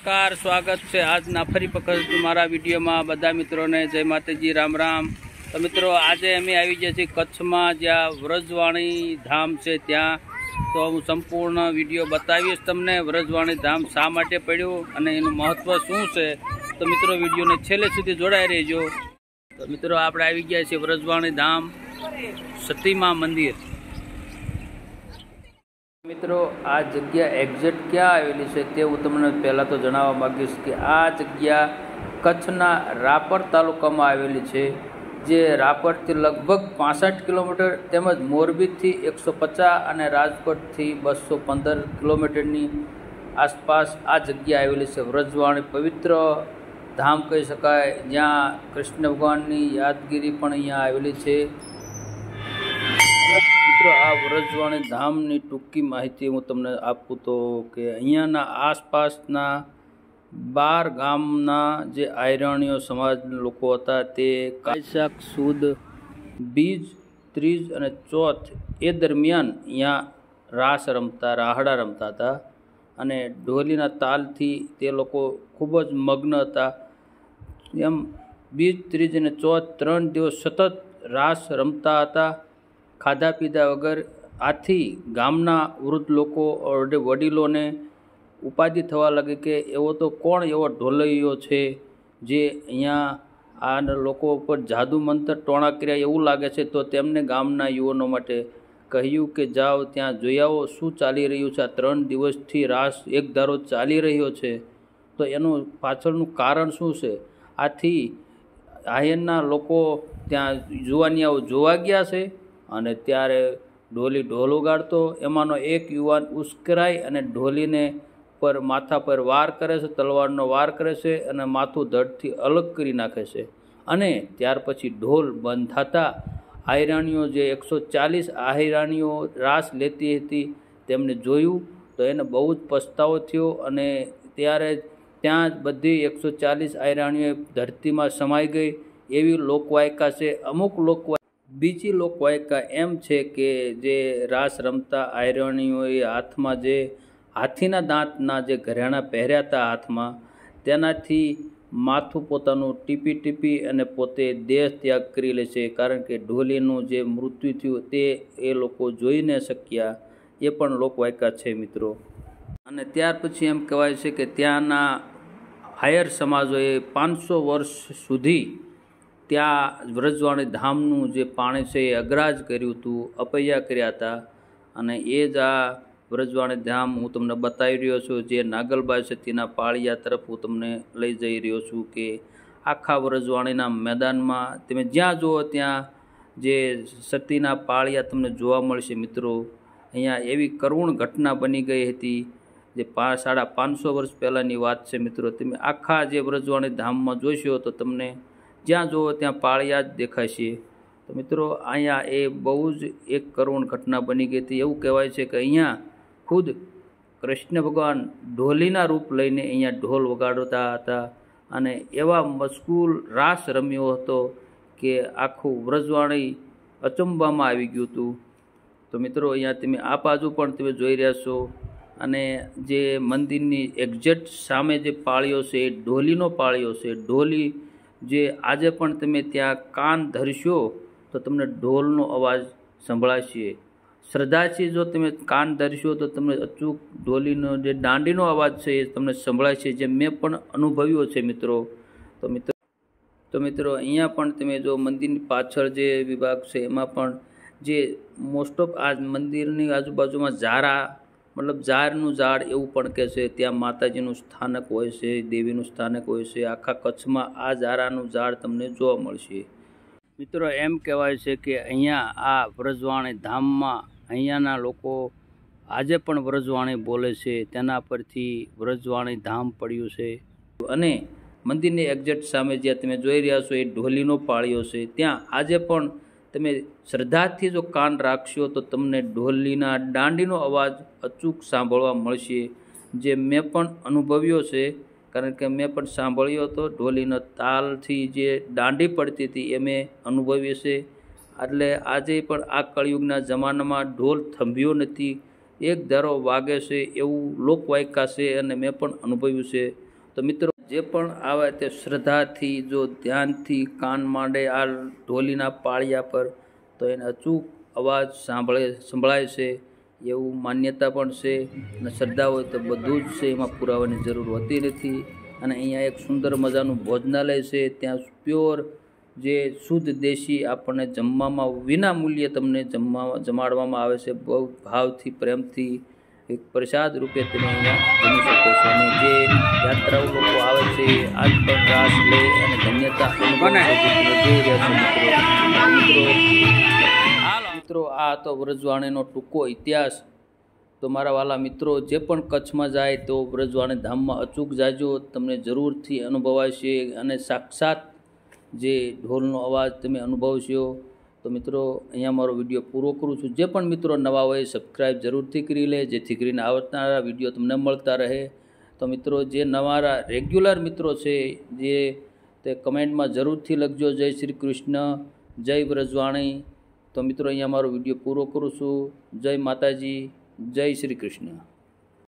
नमस्कार, स्वागत है आज ना फरी वखत मारा विडियो में बधा मित्रों ने जय माताजी, राम राम। तो मित्रों आज अमे आई गया कच्छ में ज्या व्रजवाणी धाम है त्या तो हूँ संपूर्ण विडियो बतावीश तमने व्रजवाणी धाम शा माटे पड्यो अने एनुं महत्व शुं छे। तो मित्रों विडियो ने छेल्ले सुधी जोड़ाई रहेजो। तो मित्रों आपणे आई गया छे व्रजवाणी धाम सतीमा मंदिर। मित्रों आ जग्या एक्जेक्ट क्या आवेली है ते हूँ तमने पहला तो जणाववा मांगीश कि आ जग्या कच्छना रापर तालुका में आवेली है, जे रापर थी लगभग 65 किलोमीटर तेमज मोरबी थी 150 और राजकोट थी 215 किलोमीटर आसपास आ जग्या आवेली है। व्रजवाणी पवित्र धाम कही शकाय, ज्यां कृष्ण भगवान की यादगिरी पण अहींया आवेली है। आ व्रजवाणी धाम की टूंकी माहिती हूँ तमने आपू तो कि अहींयाना आसपासना 12 गामना जे आयराणीओ समाज लोको हता ते कायशाक सुद बीज त्रीज अने चौथ ए दरमियान अहींया रास रमता राहड़ा रमता था अने ढोलीना तालथी ते लोको खूब ज मग्न हता। एम बीज त्रीज अने चौथ 3 दिवस सतत रास रमता हता, खाधा पीधा वगर। आथी गामना वृद्ध लोको वडीलों ने उपाधि थवा लगे कि एवो तो कोण एवो ढोलैयो छे जे अहींया आ लोको पर जादू मंत्र टोणा कर्या एवुं लागे छे। तो तेमने गामना युवानो माटे कह्युं कि जाओ त्यां जोई आवो शुं चाली रह्युं छे। 3 दिवसथी रास एक धारो चाली रह्यो छे तो एनुं पाछळनुं कारण शुं छे। आथी आयनना लोको त्यां जुवानियाओ जोवा गया छे अने त्यारे ढोली ढोल वगाड़तो एमानो एक युवान उश्केराय अने ढोली ने पर माथा पर वार करे छे, तलवारनो वार करे छे अने माथुं धड़थी अलग करी नाखे छे। अने त्यार पछी ढोल बंध थता आयराणीओ जे 140 आयराणीओ रास लेती हती तेमणे जोयुं तो एने बहु ज पछतावो थयो अने त्यारे त्यां ज बधी 140 आयराणीओ धरती में समाई गई एवी लोकवायका छे। अमुक लोकवायका बीजी लोकवायका एम छे कि जे रास रमता आयराणीओए हाथ में जे हाथीना दांतना जे घरेणा पहेर्या था हाथ में तेनाथी माथुं पोतानुं टीपी टीपी अने पोते देह त्याग करी ले छे, कारण के ढोलीनुं जे मृत्यु थयुं ते ए लोको जोई न शक्या। ए पण लोकवायका छे मित्रों। अने त्यार पछी एम कहेवाय छे कि त्यांना हायर समाजोए 500 वर्ष सुधी त्या व्रजवाणी धामनुं जे पाणी छे ए अग्राज कर्युं हतुं, अपैया कर्या हता। अने ए ज आ व्रजवाणी धाम हूँ तमने बतावी रह्यो छुं, जे नागलबाई सतीना पाळिया तरफ हूँ तमने लई जई रह्यो छुं कि आखा व्रजवाणीना मैदान में तमे ज्यां जोवो त्यां जे सतीना पाळिया तमने जोवा मळशे। मित्रों अहींया एवी करुण घटना बनी गई हती जे 550 वर्ष पहेलानी वात छे। मित्रों तमे आखा जे व्रजवाणी धाम में जोशो तो तमने ज्यां जोवो त्यां पाळिया ज देखाशे। तो मित्रों अहींया ए बहु ज एक करुण घटना बनी गई थी। एवुं कहेवाय छे कि अहींया खुद कृष्ण भगवान ढोलीना रूप लईने अहींया ढोल वगाड़ता हता अने एवा मशगूल रास रम्यो हतो कि आखुं व्रजवाणी अचंबामां आवी गयुं हतुं। तो मित्रों अहींया तमे आ बाजु पण तमे जोई रह्या छो अने जे मंदिरनी एक्जेक्ट सामे जे पाळियो छे ढोलीनो पाळियो छे। ढोली जे आजे पण तमे त्यां कान धरशो तो तमने ढोलनो अवाज संभळाशे। श्रद्धाथी जो तमे कान धरशो तो तमने अचूक ढोलीनो जे दांडीनो अवाज छे तमने संभळाशे, जे मैं पण अनुभव्यो छे मित्रों। तो मित्रों अहींया पण तमे जो मंदिरनी पाछळ जे विभाग छे एमां पण जे मोस्ट ऑफ आ मंदिरनी आजुबाजुमां जारा मतलब जारनुं झाड़ एवुं पण कहे छे, त्यां माताजीनुं स्थानक होय छे, देवीनुं स्थानक होय छे। आखा कच्छमां आ जारानुं झाड़ तमने जोवा मळशे। मित्रों एम कहेवाय छे कि अहींया आ व्रजवाणी धाममां अहींयाना लोको आजे पण व्रजवाणी बोले छे, तेना परथी व्रजवाणी धाम पड्युं छे। अने मंदिरनी एक्जेक्ट सामे ज्यां तमे जोई रह्या छो ए ढोलीनो पाळियो छे, त्यां आजे पण तमे श्रद्धाथी जो कान राखशो तो तमने ढोलीना दांडीनो अवाज अचूक सांभळवा मळशे, जे मैं पण अनुभव्यो छे। कारण के मैं पण सांभळ्यो हतो ढोलीनो तालथी जे दांडी पड़ती थी ए मैं अनुभव्यो छे। एटले आजे पण आ कळयुगना जमानामां ढोल थंभ्यो नथी, एक धारो वागे छे एवुं लोकवायका छे अने मैं पण अनुभव्युं छे। તો મિત્રો જે પણ આવે તે શ્રદ્ધાથી જો ધ્યાનથી કાન માંડે આ ઢોલીના પાળિયા પર તો એને અચૂક અવાજ સંભળાય છે એવું માન્યતા પણ છે અને શ્રદ્ધા હોય તો બધું જ છે, એમાં પુરાવાની જરૂર હોતી નથી। અને અહીંયા એક સુંદર મજાનું ભોજનાલય છે, ત્યાં પ્યોર જે શુદ્ધ દેશી આપણને જમવામાં વિના મૂલ્યે તમને જમાડવામાં આવે છે, બહુ ભાવથી પ્રેમથી એક પ્રસાદ રૂપે તમે અહીંયા જમી શકો છો। અને જે યાત્રાઓ લોકો આવે છે આજ પણ રાસ લે અને ધન્યતા મિત્રો આ હતો વ્રજવાણીનો ટૂંકો ઇતિહાસ। તો મારા વાલા મિત્રો, જે પણ કચ્છમાં જાય તો વ્રજવાણી ધામમાં અચૂક જાજો, તમને જરૂરથી અનુભવાશે અને સાક્ષાત જે ઢોલનો અવાજ તમે અનુભવશો। તો મિત્રો અહીંયા મારો વિડીયો પૂરો કરું છું। જે પણ મિત્રો નવા હોય સબસ્ક્રાઈબ જરૂરથી કરી લે, જેથી કરીને આવનારા વિડીયો તમને મળતા રહે। તો મિત્રો જે નવારા રેગ્યુલર મિત્રો છે જે તે કમેન્ટમાં જરૂરથી લખજો જય શ્રી કૃષ્ણ, જય વ્રજવાણી। તો મિત્રો અહીંયા મારો વિડીયો પૂરો કરું છું। જય માતાજી, જય શ્રી કૃષ્ણ।